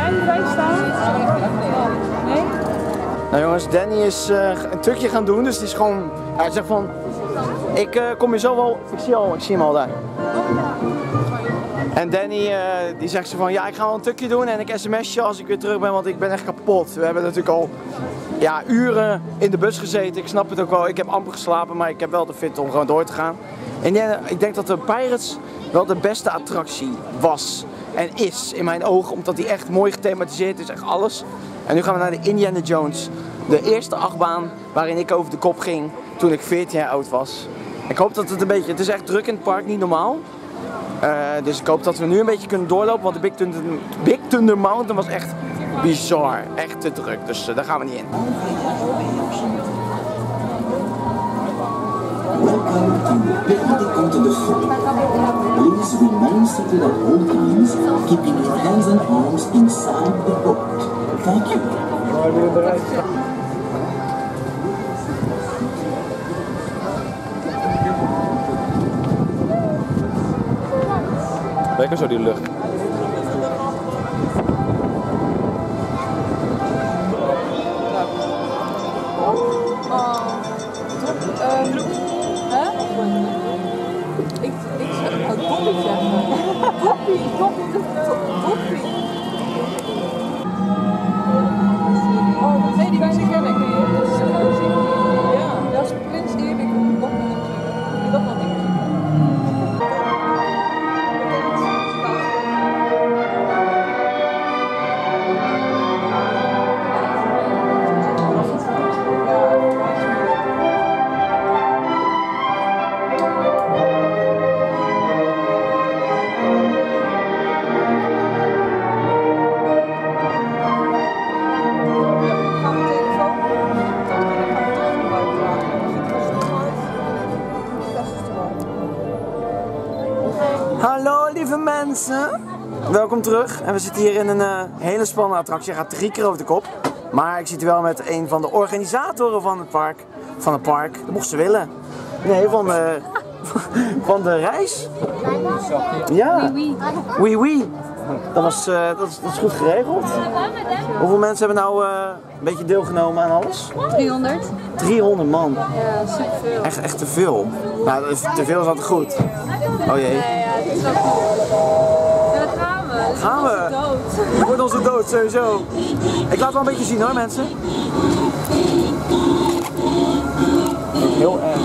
bij staan? Nee? Nou jongens, Danny is een tukje gaan doen, dus het is gewoon... Hij zegt van... Ik kom je zo wel... Ik zie hem al daar. En Danny die zegt ze van ja, ik ga wel een tukje doen en ik sms je als ik weer terug ben, want ik ben echt kapot. We hebben natuurlijk al uren in de bus gezeten. Ik snap het ook wel, ik heb amper geslapen, maar ik heb wel de fit om gewoon door te gaan. En ik denk dat de Pirates wel de beste attractie was en is in mijn ogen, omdat die echt mooi gethematiseerd is, echt alles. En nu gaan we naar de Indiana Jones, de eerste achtbaan waarin ik over de kop ging toen ik 14 jaar oud was. Ik hoop dat het is echt druk in het park, niet normaal. Dus ik hoop dat we nu een beetje kunnen doorlopen, want de Big Thunder Mountain was echt bizar, echt te druk, dus daar gaan we niet in. Welcome to Petit Conte de Feu. Please remain seated at all times, keeping your hands and arms inside the boat. Thank you. Lekker zo die lucht. Ik zeg het Toppie zeggen. Toppie. Oh, nee, die wijze ken ik. Ja, dat is Prins Erik. Ik dacht dat niet. Hallo lieve mensen, welkom terug. En we zitten hier in een hele spannende attractie. Hij gaat 3 keer over de kop. Maar ik zit hier wel met een van de organisatoren van het park. Dat mocht ze willen. Nee, van de reis. Ja, oui. Dat is goed geregeld. Hoeveel mensen hebben nou een beetje deelgenomen aan alles? 300. 300 man. Ja, superveel. Echt te veel. Nou, te veel is altijd goed. Oh jee. Ja, het is ook goed. Ja, daar gaan we. Gaan we? Dood. Het wordt onze dood, sowieso. Ik laat wel een beetje zien hoor, mensen. Heel erg.